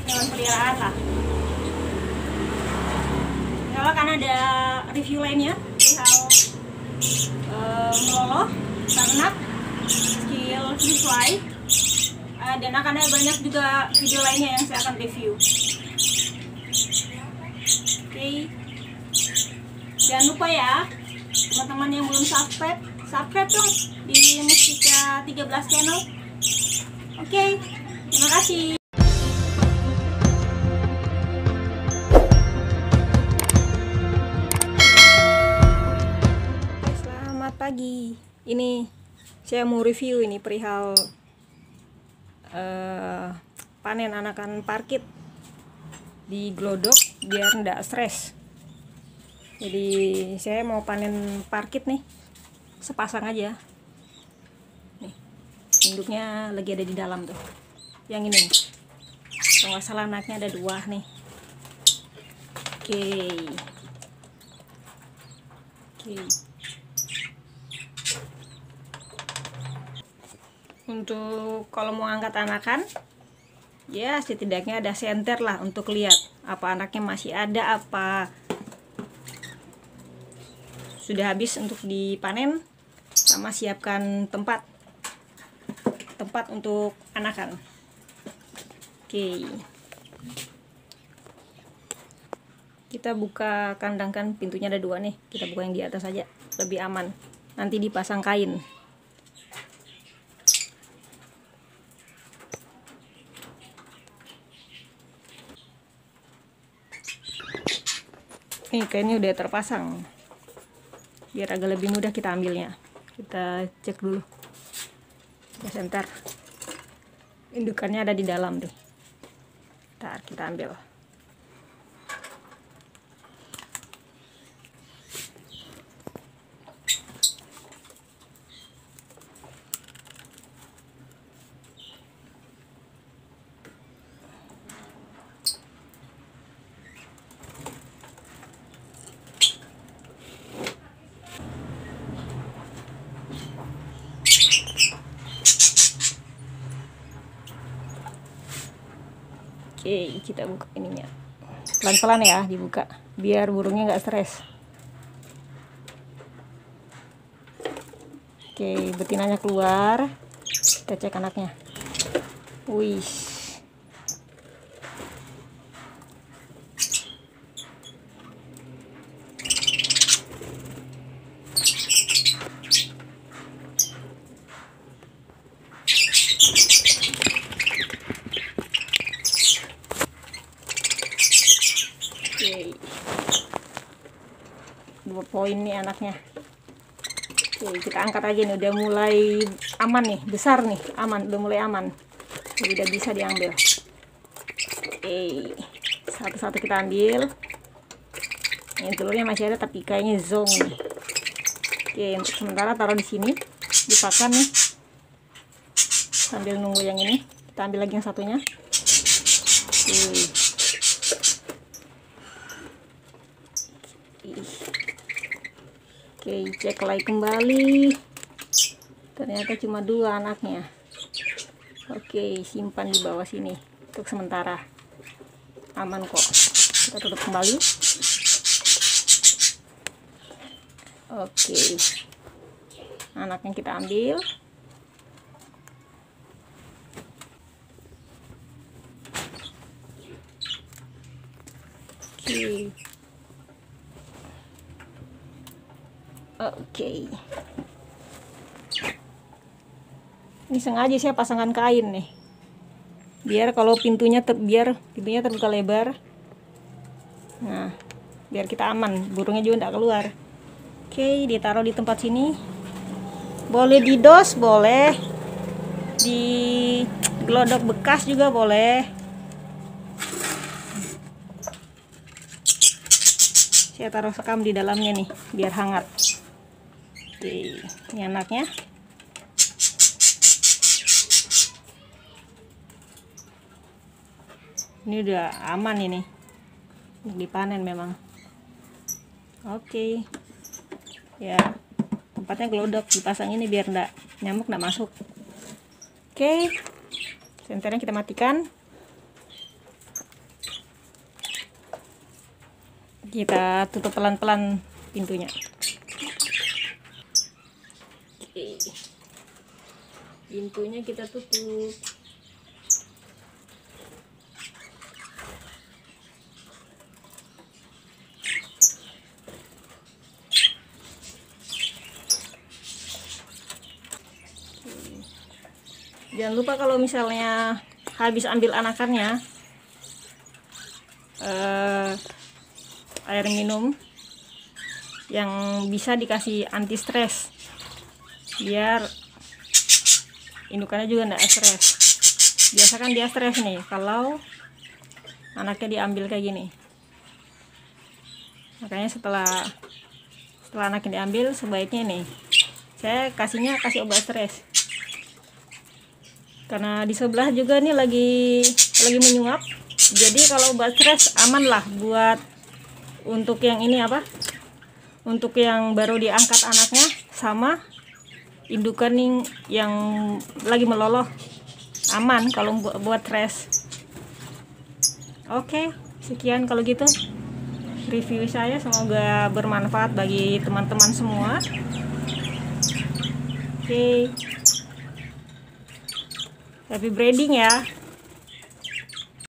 hewan peliharaan lah. Kalau kan ada review lainnya perihal meloloh, ternak, skill free fly, dan akan ada banyak juga video lainnya yang saya akan review. Oke. Jangan lupa ya teman-teman yang belum subscribe dong di Mustika 13 channel. Oke, terima kasih. Selamat pagi. Ini saya mau review ini perihal panen anakan parkit di glodok biar ndak stres. Jadi saya mau panen parkit nih, sepasang aja. Nih, induknya lagi ada di dalam tuh. Yang ini, kalau nggak salah anaknya ada 2 nih. Oke. Untuk kalau mau angkat anakan, ya setidaknya ada senter lah untuk lihat apa anaknya masih ada, apa sudah habis untuk dipanen, sama siapkan tempat untuk anakan. Oke, kita buka kandang, kan pintunya ada 2 nih, kita buka yang di atas aja, lebih aman, nanti dipasang kain. Nih kainnya udah terpasang, biar agak lebih mudah kita ambilnya. Kita cek dulu ya, sebentar. Indukannya ada di dalam tuh. Ntar kita ambil. Oke, kita buka ininya pelan-pelan ya, dibuka biar burungnya nggak stres. Oke, betinanya keluar, kita cek anaknya. Wih, oke, 2 poin nih anaknya. Oke, kita angkat aja nih, udah mulai aman nih, besar nih, aman, udah mulai aman, jadi udah bisa diambil. Oke, satu-satu kita ambil. Ini telurnya masih ada tapi kayaknya zong nih. Oke, untuk sementara taruh di sini, dipakan nih, sambil nunggu yang ini. Kita ambil lagi yang satunya. Oke, cek lagi kembali, ternyata cuma 2 anaknya. Oke, simpan di bawah sini untuk sementara, aman kok. Kita tutup kembali. Oke, anaknya kita ambil. Oke. Ini sengaja saya pasangkan kain nih, biar kalau pintunya terbuka lebar. Nah, biar kita aman, burungnya juga tidak keluar. Oke, ditaruh di tempat sini. Boleh di dos, boleh di glodok bekas juga boleh. Saya taruh sekam di dalamnya nih, biar hangat. Oke, ini anaknya. Ini udah aman ini, dipanen memang. Oke, ya tempatnya glodok, dipasang ini biar nyamuk nggak masuk. Oke, senternya kita matikan. Kita tutup pelan-pelan pintunya. Oke. Pintunya kita tutup. Jangan lupa kalau misalnya habis ambil anakannya, air minum yang bisa dikasih anti stres biar indukannya juga enggak stres. Biasa kan dia stres nih kalau anaknya diambil kayak gini. Makanya setelah anaknya diambil, sebaiknya nih saya kasih obat stres. Karena di sebelah juga nih lagi menyuap. Jadi kalau obat stres aman lah buat untuk yang ini apa? Untuk yang baru diangkat anaknya sama indukan yang lagi meloloh. Aman kalau buat stres. Oke, sekian kalau gitu review saya, semoga bermanfaat bagi teman-teman semua. Oke. Happy breeding ya.